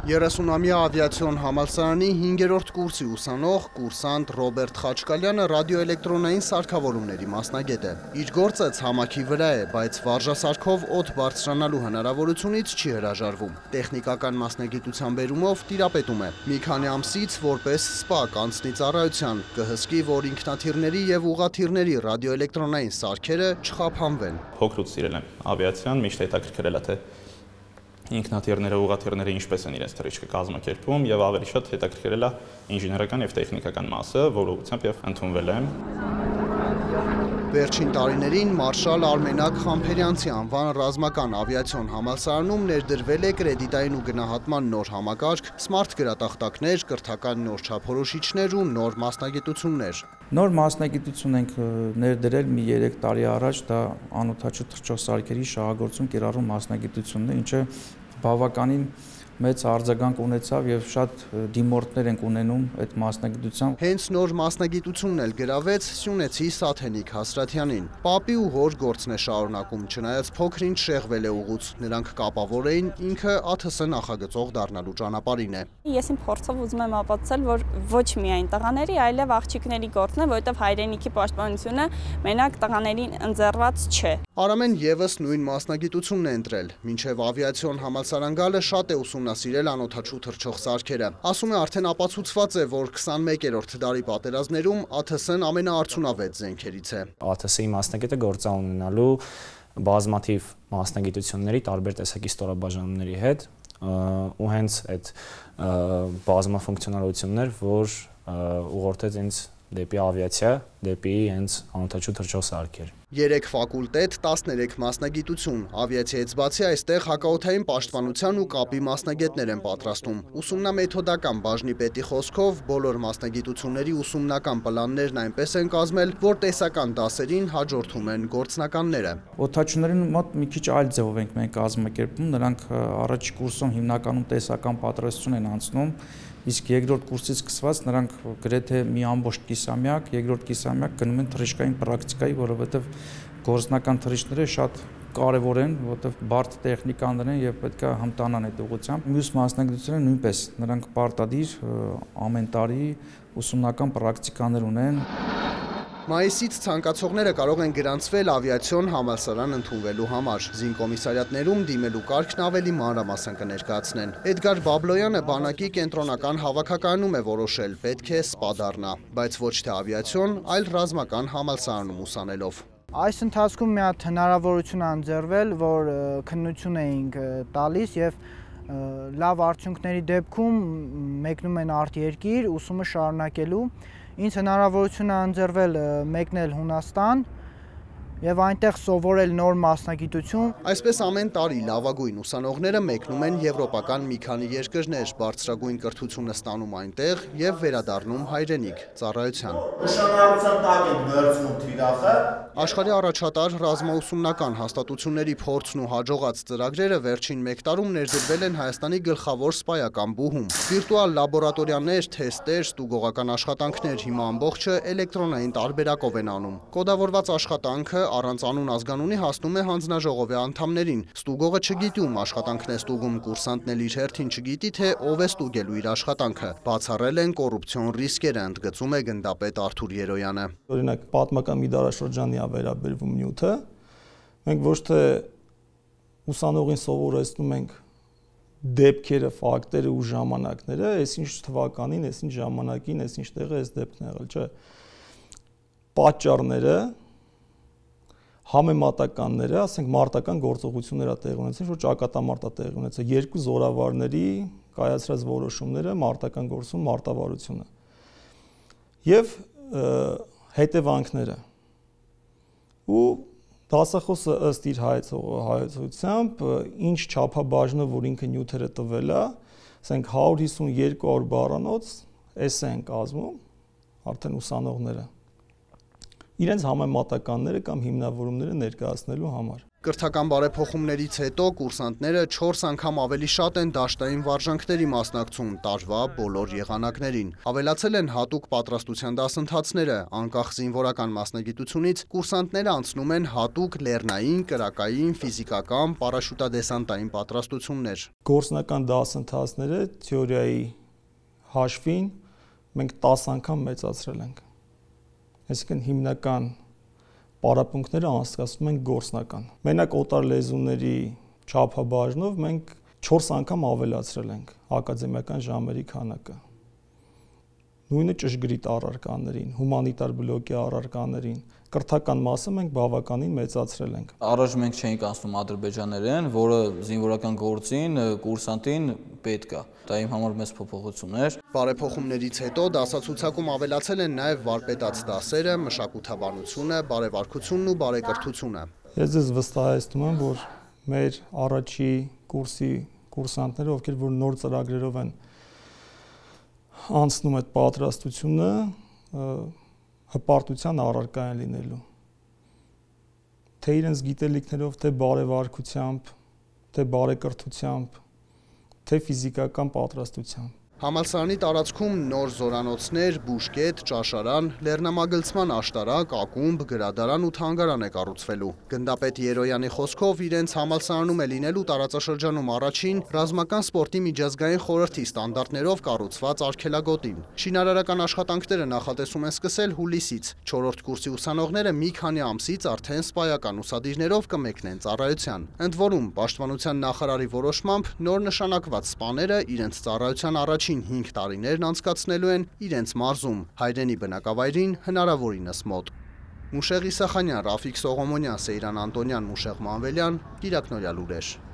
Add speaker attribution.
Speaker 1: 30-ամյա ավիացիոն համալսարանի 5-րդ կուրսի ուսանող կուրսանտ Ռոբերտ Խաչկալյանը ռադիոէլեկտրոնային սարքավորումների մասնագետ է։ Իր գործը ցամաքի վրա է, բայց վարժասարքով օդ բարձրանալու հնարավորությունից չի հրաժարվում։ Տեխնիկական մասնագիտության բերումով տիրապետում է։ Մի քանի ամսից որպես սպա կանցնի ծառայության, կհսկի, որ ինքնաթիռների եւ ուղղաթիռների ռադիոէլեկտրոնային սարքերը չխափանվեն։
Speaker 2: Փոքրուց սիրել եմ ավիացիան, միշտ հետաքրքրել է թե ինքնաթիռները, ուղղաթիռները ինչպես են իրենց թռիչքը կազմակերպում եւ ավելի շատ հետաքրքրել է ինժեներական եւ տեխնիկական մասը, որ ուղղությամբ եւ ընդունվել եմ։
Speaker 1: Վերջին տարիներին Մարշալ Արմենակ Խամփերյանցի անվան ռազմական ավիացիոն համալսարանում ներդրվել է կրեդիտային ու գնահատման նոր համակարգ, սմարթ գրատախտակներ, կրթական նոր չափորոշիչներ ու նոր մասնագիտություններ։
Speaker 3: Նոր մասնագիտություն ենք ներդրել մի 3 տարի առաջ, դա անօդաչու թռչող սարքերի շահագործում կիրառում մասնագիտությունն է, ինչը բավականին մեծ արձագանք ունեցավ եւ շատ դիմորդներ ենք ունենում այդ մասնագիտությամբ։
Speaker 1: Հենց նոր մասնագիտությունն էլ գրավեց Սյունեցի Սաթենիկ Հասրաթյանին։ Պապի ու հոր գործն է շարունակում, չնայած փոքրինչ շեղվել է ուղուց։ Նրանք կապավոր էին ինքը ԱԹՍ նախագծող դառնալու ճանապարհին է։
Speaker 4: Ես իմ փորձով ուզում եմ ապացուցել, որ ոչ միայն տղաների, այլև աղջիկների գործն է, որովհետև հայրենիքի պաշտպանությունը մենակ տղաներին ընձեռված չէ։
Speaker 1: Արամեն եւս նույն մասնագիտությունն է ընտրել։ Մինչև ավիացիոն համալսարան գալը շատ է ուսումնասիրել անօդաչու թռչող սարքերը։ Ասում է, արդեն ապացուցված է, որ 21-րդ դարի պատերազմներում ԱԹՍ-ն ամենաարդյունավետ զենքերից է։
Speaker 5: ԱԹՍ-ի մասնագետը գործ ունենալու բազմաթիվ մասնագիտությունների տարբեր տեսակի ստորաբաժանումների հետ ու հենց այդ բազմաֆունկցիոնալություններ, որ ուղղորդեց ինձ դեպի ավիացիա, դեպի հենց անօդաչու թռչող սարքեր։
Speaker 1: 3 ֆակուլտետ, 13 մասնագիտություն։ Ավիացիայից բացի այստեղ հակաօդային պաշտպանության ու կապի մասնագետներ են պատրաստում։ Ուսումնամեթոդական բաժնի պետի խոսքով բոլոր մասնագիտությունների ուսումնական պլաններն այնպես են կազմել, որ տեսական դասերին հաջորդում են գործնականները։
Speaker 3: Օդաչուներին մոտ մի քիչ այլ ձևով ենք մենք կազմակերպում, նրանք առաջի կուրսում հիմնականում տեսական պատրաստություն են անցնում, իսկ երկրորդ կուրսից սկսված նրանք գրեթե մի ամբողջ կիսամյակ, երկրորդ կիսամյակ գնում են թռիչքային պրակտիկայի, որովհետև գործնական թռիչքները շատ կարևոր են, որովհետև բարդ տեխնիկաներ են եւ պետք է հմտանան այդ ուղղությամբ։ Մյուս մասնագիտությունները նույնպես, նրանք պարտադիր ամեն տարի ուսումնական պրակտիկաներ ունեն։
Speaker 1: Մայիսից ցանկացողները կարող են գրանցվել ավիացիոն համալսարան ընդունվելու համար։ Զինկոմիսարիատներում դիմելու կարգն ավելի մանրամասն կներկայացնեն։ Էդգար Բաբլոյանը բանակի կենտրոնական հավաքականում է որոշել, պետք է սպա դառնա, բայց ոչ թե ավիացիոն, այլ ռազմական համալսարանում ուսանելով։
Speaker 6: Այս ընթացքում մի հատ հնարավորություն է ընձեռվել, որ քննություն էինք տալիս եւ լավ արդյունքների դեպքում մեկնում են արտերկիր ուսումը շարունակելու։ Ինձ հնարավորություն է ընձեռվել մեկնել Հունաստան եւ այնտեղ սովորել նոր մասնագիտություն։
Speaker 1: Այսպես ամեն տարի լավագույն ուսանողները մեկնում են եվրոպական մի քանի երկրներ, բարձրագույն կրթությունը ստանում այնտեղ եւ վերադառնում հայրենիք, ծառայության։
Speaker 7: Նշանառության տակ են վերցնում թիրախը։
Speaker 1: Աշխարհի առաջատար ռազմաուսումնական հաստատությունների փորձն ու հաջողած ծրագրերը վերջին 1 տարում ներդրվել են Հայաստանի գլխավոր սպայական բուհում։ Վիրտուալ լաբորատորիաներ, թեստեր, ստուգողական աշխատանքներ հիմա ամբողջը էլեկտրոնային տարբերակով են անում։ Կոդավորված աշխատանքը առանց անուն ազգանունի հասնում է հանձնաժողովի անդամներին։ Ստուգողը չգիտի ում աշխատանքն է ստուգում, կուրսանտն էլ իր հերթին չգիտի, թե ով է ստուգելու իր աշխատանքը։ Բացառել են կոռուպցիոն ռիսկերը, ընդգծում է գնդապետ Արթուր Երոյանը։
Speaker 8: Օրինակ պատմական մի դարաշրջանի վերաբերվում նյութը, մենք ոչ թե ուսանողին սովորեցնում ենք դեպքերը, ֆակտերը ու ժամանակները, այսինչ թվականին, այսինչ ժամանակին, այսինչ տեղը այս դեպքն եղել, չէ։ Պատճառները, համեմատականները, ասենք մարտական գործողություններ տեղ ունեցել, որ ճակատամարտ տեղ ունեցել, երկու զորավարների կայացրած որոշումները մարտական գործում մարտավարությունը եւ հետևանքները ու դասախոսը ըստ իր հայեցությամբ ինչ չափաբաժնով որ ինքը նյութերը տվել է, ասենք 150-200 բառանոց էսե են կազմում արդեն ուսանողները իրենց համեմատականները կամ հիմնավորումները ներկայացնելու համար։
Speaker 1: Կրթական բարեփոխումներից հետո կուրսանտները 4 անգամ ավելի շատ են դաշտային վարժանքների մասնակցում տարվա բոլոր եղանակներին։ Ավելացել են հատուկ պատրաստության դասընթացները, անկախ զինվորական մասնագիտությունից կուրսանտները անցնում են հատուկ լեռնային, կրակային, ֆիզիկական, պարաշուտադեսանտային պատրաստություններ։
Speaker 8: Գործնական դասընթացները թեորիայի հաշվին մենք 10 անգամ մեծացրել ենք։ Այսինքն հիմնական պարապմունքները անցկացնում ենք գործնական։ Մենակ օտար լեզուների չափաբաժնով մենք 4 անգամ ավելացրել ենք ակադեմիական ժամերի քանակը։ Նույնը ճշգրիտ առարկաներին, հումանիտար բլոկի առարկաներին, կրթական մասը մենք բավականին մեծացրել ենք։
Speaker 9: Առաջ մենք չէինք անցնում ադրբեջաներեն, որը զինվորական գործին, կուրսանտին պետք է։ Դա իմ համար մեծ փոփոխություն էր։
Speaker 1: Բարեփոխումներից հետո դասացուցակում ավելացել են նաև վարպետաց դասերը, մշակութաբանությունը, բարեվարքությունն ու բարեկրթությունը։
Speaker 8: Ես ձեզ վստահեցնում եմ, որ մեր առաջի կուրսի կուրսանտները, ովքեր որ նոր ծրագրերով են անցնում այդ պատրաստությունը, հպարտության առարկա են լինելու։ Թե իրենց գիտելիքներով, թե բարեվարքությամբ, թե բարեկրթությամբ, թե ֆիզիկական պատրաստությամբ։
Speaker 1: Համալսարանի տարածքում նոր զորանոցներ, բուժկետ, ճաշարան, լեռնամագլցման աշտարակ, ակումբ, գրադարան ու թանգարան է կառուցվելու։ Գնդապետ Երոյանի խոսքով իրենց համալսարանում է լինելու տարածաշրջանում առաջին ռազմական սպորտի միջազգային խորհրդի ստանդարտներով կառուցված արգելագոտին։ Շինարարական աշխատանքները նախատեսում են սկսել հուլիսից։ 4-րդ կուրսի ուսանողները մի քանի ամսից արդեն սպայական ուսադիրներով կմեկնեն ծառայության։ Ընդ որում, Պաշտպանության նախարարի որոշմամբ նոր նշանակված սպաները իրենց ծառայության առաջին 5 տարիներն անցկացնելու են իրենց մարզում, հայրենի բնակավայրին հնարավորինս մոտ։ Մուշեղ Իսախանյան, Ռաֆիկ Սողոմոնյան, Սեյրան Անտոնյան, Մուշեղ Մանվելյան, Կիրակնորյալ լուրեր։